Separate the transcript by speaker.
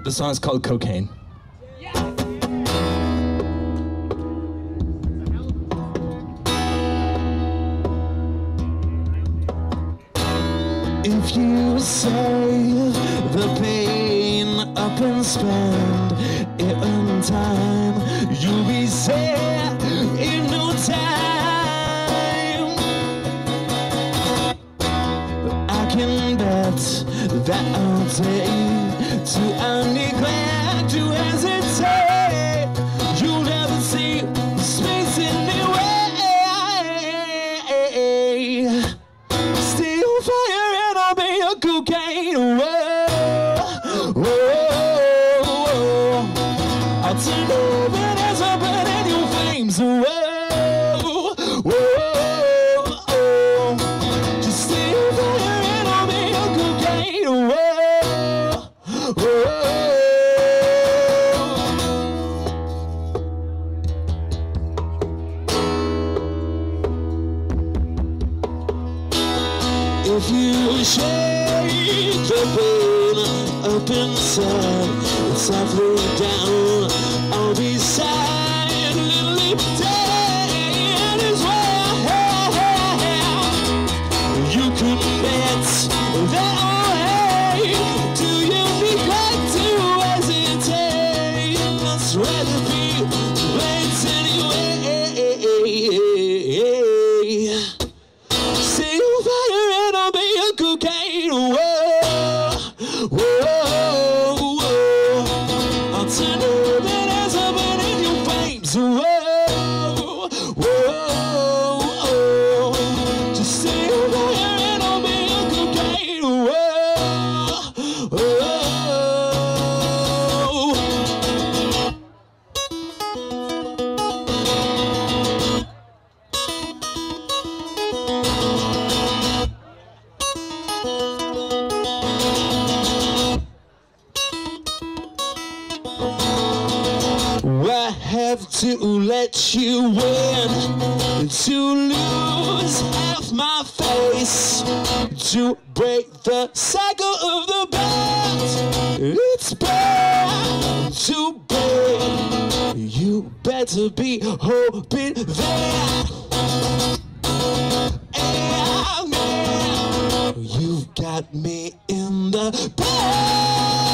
Speaker 1: The song's called Cocaine. If you save the pain up and spend it on time, you'll be sad in no time. I can bet that I'll take to I neglect to hesitate. You'll never see the space anyway. Still fire and I'll be a cocaine. Whoa, whoa, whoa. I'll turn over as I burn in your flames. Whoa, whoa, whoa. Just still fire and I'll be a cocaine. Whoa, whoa. If you shake the pain up inside and softly down, I'll be silently dead as well. You can bet that I do you neglect to hesitate. That's rather be late anyway. Still fire and I'll be a cocaine. Whoa, whoa, whoa. I'll turn over as I burn in your flames. Whoa, whoa, whoa. Just still fire and I'll be a cocaine. Whoa, whoa. I have to let you win, to lose half my face, to break the cycle of the bad. It's bad to break. You better be hoping that you've got me in the bad.